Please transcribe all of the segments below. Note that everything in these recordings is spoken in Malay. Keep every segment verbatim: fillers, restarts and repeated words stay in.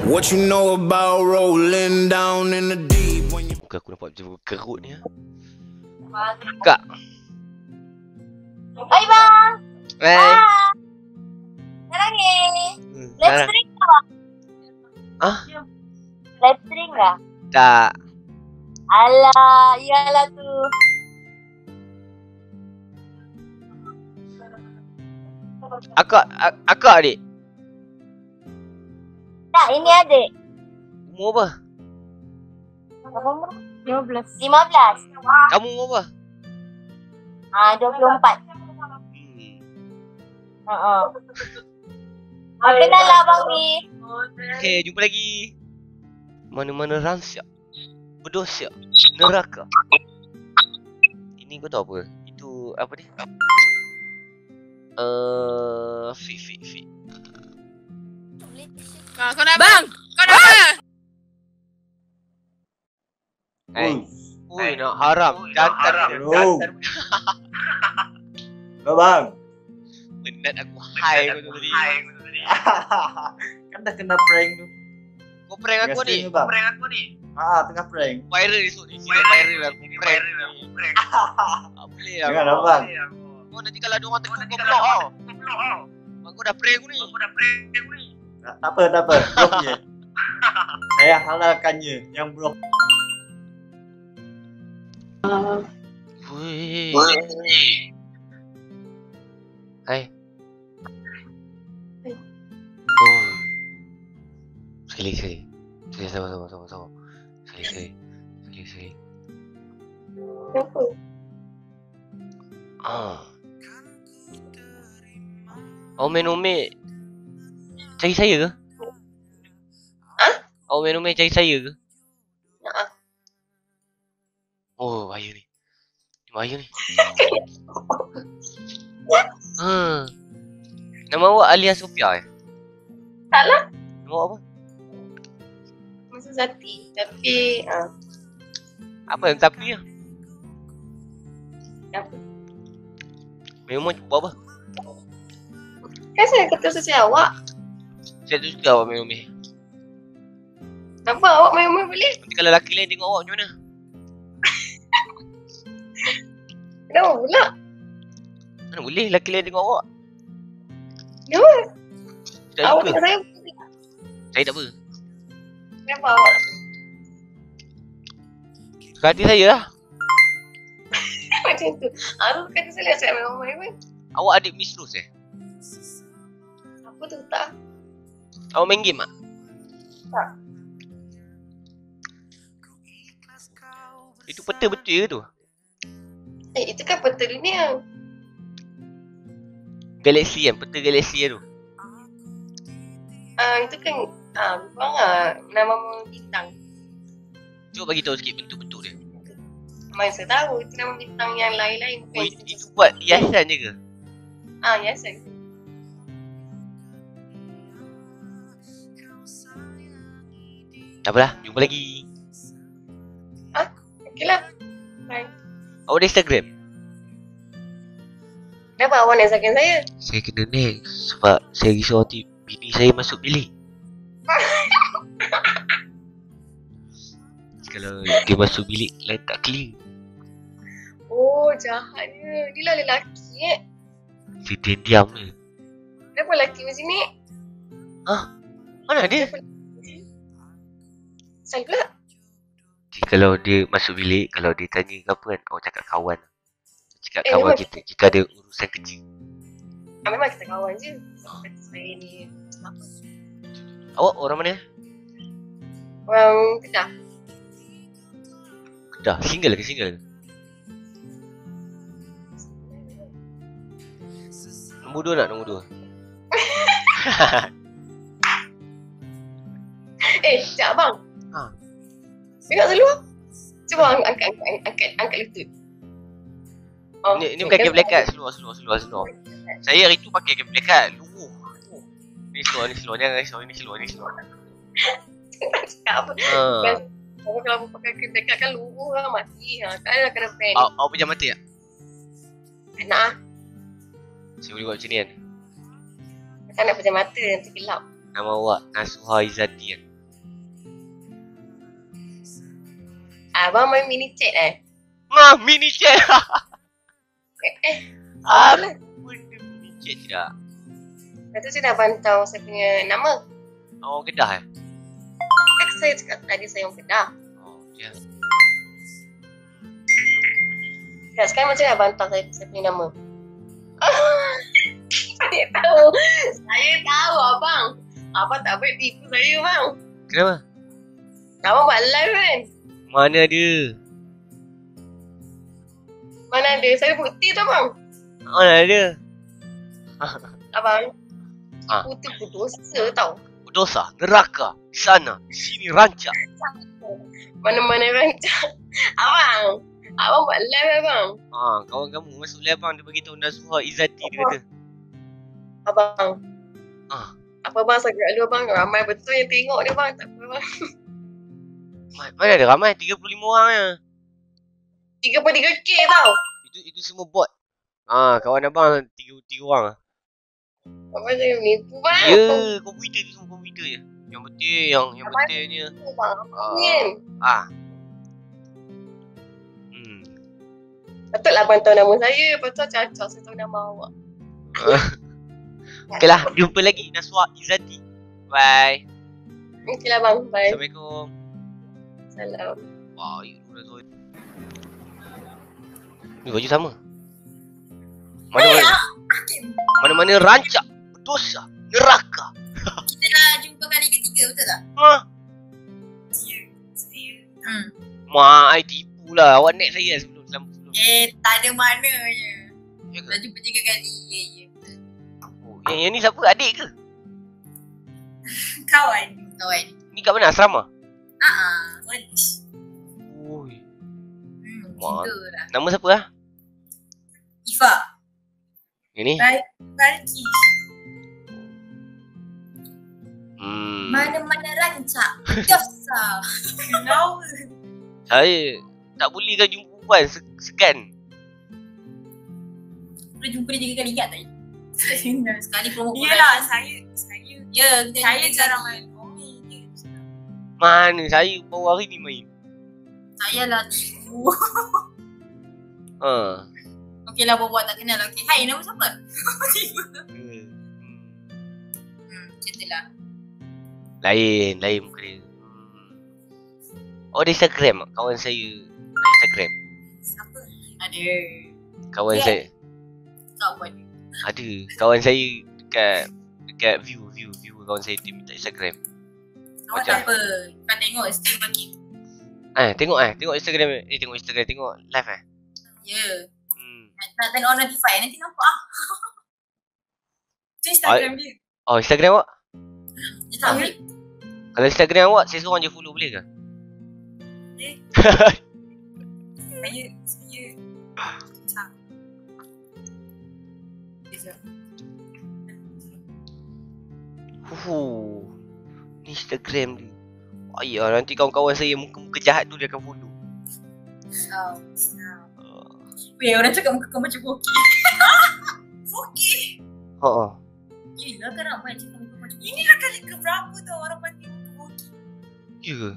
What you know about rolling down in the deep when you... Muka aku nampak macam kerut ni. Kak. Hai bang. Hai. Sekarang ni. Hmm, Live sekarang. stream ke bang? Ah? Live stream ke? Tak. Alah, iyalah tu. Akak, ak- akak adik. Tak, ini adik. Umur apa? lima belas. lima belas. Kamu umur apa? Ah, dua puluh empat. Hmm. Haa. Ah, kenal lah bang ni. Okay, jumpa lagi. Mana-mana ransak, berdosa, neraka. Ini kau tahu apa? Itu apa ni? Eh, uh, fit, fit, fit. Kau, kau nak bang, kau nak apa? Eh, ui, nak haram, jantan Bro. jantan. Halo bang. Penat aku hai kau tu tadi. Kan dah kena prank tu. Kau prank aku ni. Kau prank aku ni. Ah, tengah prank. Viral esok ni. Sini viral aku prank. Tak boleh lah. Jangan lah bang. Kau nanti kalau ada orang tengok kau blok tau. Bang kau dah prank aku ni. Tak tak apa, tak apa. Blok je. Saya halalkannya yang blok. Wih. Hai. Oh. Sekali sekali. Sekali sama sama sama sama. Sekali sekali. Sekali sekali. Kenapa? Ah. Ome-ome cari saya ke? Ah? Ome-ome cari saya ke? Haa. Oh, bahaya ni. Bahaya ni. Hmm. Nama awak Alia Sofia eh? Taklah. Nama awak apa? Masa Zati. Tapi, ah. Apa yang tapi lah? Apa? Memang buat apa? Kan saya kata sosial awak. Saya tu suka awak Memang. Kenapa awak main-main boleh? Nanti kalau lelaki lain tengok awak macam mana? Kenapa pula? Mana boleh lelaki lain tengok awak? Kenapa? Tak Awak suka? kata saya Saya tak apa. kenapa awak? Suka hati saya lah. Macam tu. Aku kata saya saya memang main-main. Awak adik Miss Rose eh? Apa tu tak? Awak main game tak? Tak. Itu peta betul ke tu? Eh, itu kan peta dunia. Galaksi kan? Peta galaksi tu. Ah, itu kan ah, bukan ah, nama bintang. Cuba bagi tahu sikit bentuk-bentuk dia. Mana saya tahu itu nama bintang yang lain-lain bukan Oh, itu. itu buat hiasan je ke? Ah, ya saya. Tak apalah, jumpa lagi. Okeylah. Bye. Awak ada Instagram? Kenapa awak nak sakan saya? Saya kena next sebab saya risau nanti bini saya masuk bilik. Kalau dia masuk bilik lain tak clear. Oh, jahatnya. Dia lah lelaki eh. Dia diam-diam je. Kenapa lelaki macam ni? Mana dia? Asal pula. Jadi, kalau dia masuk bilik, kalau dia tanya ke apa kan, awak cakap kawan. Cakap Eh, kawan memang- kita jika ada urusan kecil. Ah, memang kita kawan je. Kata saya ni. Apa? Awak orang mana? Orang Kedah. Kedah. Single ke single? Nombor dua nak nombor dua? Eh, sekejap abang. Ha. Tengok seluar. Cuba ang- angkat, angkat, angkat, angkat lutut. Oh, Ni, ni bukan game black card. Seluar, seluar, seluar, seluar. Saya hari tu pakai game black card. Luruh. luruh. Ni seluar, ni seluar. Jangan risau. Ni seluar, ni seluar. Cakap apa? Ha. Kalau kalau aku pakai krim dekat kan luruh lah mati. Ha, tak ada kena pen. Awak, awak pejam mata tak? Tak nak ah. Saya boleh buat macam ni kan? Tak nak pejam mata nanti gelap. Nama awak Nasuha Izzati kan? Abang main mini chat eh? Ah, mini chat. Eh, eh. Ah, benda mini chat tidak. Lepas tu saya dah pantau saya punya nama. Oh, Kedah eh? Kan saya cakap tadi saya orang Kedah. Oh, ya. Ya, sekarang macam mana abang tahu saya, saya punya nama? Saya tahu. Saya tahu abang. Abang tak boleh tipu saya bang. Kenapa? Abang buat live kan? Mana ada? Mana ada? Saya bukti tu abang. Mana ada? Abang. Ah. Tipu tu berdosa tau. Berdosa, neraka, di sana, di sini rancak. Mana-mana rancak. Abang. Abang buat live abang. Ah, kawan kamu masuk live bang, dia beritahu Nasuha Izzati dia kata. Abang. Ah. Apa bang saya gerak dulu abang. Ramai betul yang tengok dia bang. Tak apa bang. Ma- Mana ada ramai? tiga puluh lima orang je. tiga puluh tiga K tau. Itu itu semua bot. Ah, kawan abang tiga tiga orang. Abang jangan menipu bang. Ya, komputer tu semua komputer je. Yang betul, yang yang betulnya. Bang. Ah. Ingin. Ah. Hmm. Patutlah abang tahu nama saya. Lepas tu cocok saya tahu nama awak. Okeylah, jumpa lagi Nasuha Izzati. Bye. Okey lah bang. Bye. Assalamualaikum. Salam. Wah, itu dah tu. Ni baju sama. Mana-mana. Mana-mana rancak, berdosa, neraka. Kita dah jumpa kali ketiga, betul tak? Ha? Ya, saya. Hmm. Mak, I tipu lah. Awak naik saya sebelum sebelum. Eh, tak ada mana je. Ya ke? Dah jumpa tiga kali. Ya, ya. Oh, yang, yang ni siapa? Adik ke? Kawan. Kawan. Ni kat mana? Asrama? Haa, uh-uh. College. Oi. Hmm, Wah. cinta lah. Nama siapa lah? Ifa. Yang ni? Baik. Barki. Hmm. Mana-mana rancak. Dosa. Kenapa? Saya tak boleh kan jumpa perempuan se- segan. Boleh jumpa dia tiga kali ingat tak? Sekali promo Quran. Yelah, saya saya Ya, kita saya jumpa jarang sekali. main. Oh, ya. Mana saya baru hari ni main. Tak payahlah tipu. Ha. Okey lah, buat-buat tak kenal. Okey, hai, nama siapa? Tiba. Hmm. Hmm, macam tu lah. Lain, lain muka dia. Hmm. Oh, dia Instagram tak? Kawan saya Instagram. Siapa? Ada. Kawan Ya. saya Kawan. ada. Kawan saya dekat dekat view view view kawan saya dia minta Instagram. Awak Macam? tak apa. Kau tengok stream bagi. Eh, tengok eh, tengok Instagram eh, tengok Instagram, tengok live eh. Ya. Hmm. Nak, nak turn on notify. Nanti nampak ah. Itu Instagram dia. Oh, Instagram awak? Dia tak boleh. Kalau Instagram awak, saya seorang je follow boleh ke? Saya saya tak. Kejap. Huh. Ni Instagram dia. Ayah, nanti kawan-kawan saya muka-muka jahat tu dia akan follow. Oh. Uh, Weh, orang cakap muka kau macam Boki. Boki? ha ah. Gila kan ramai cakap muka macam Boki. Inilah kali keberapa tau orang panggil muka Boki. Ya ke?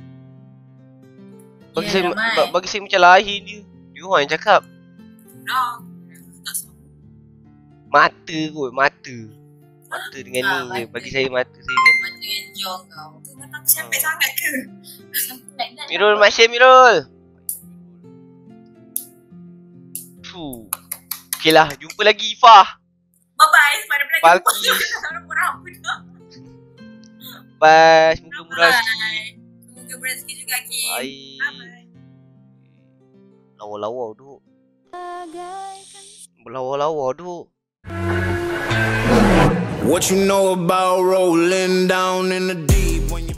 Bagi Ya, saya ramai. ba- bagi saya macam lain dia. Dia orang yang cakap Dah. Tak sama. mata kot, mata. Mata dengan Ah, ni je. mata. Bagi saya mata saya dengan ni. Macam dengan jong kau. Tu memang sampai sangat ke? Sampai nak Mirul, Masya Mirul. Fuh. Okay lah, jumpa lagi Ifah. Bye-bye. Pada belajar. Balkis. Orang berapa dah. Bye. Semoga murah rezeki. Bye. Semoga berezeki juga, Kim. Bye. Bye-bye. Lawa-lawa duk. Berlawa-lawa duk. What you know about rolling down in the deep when you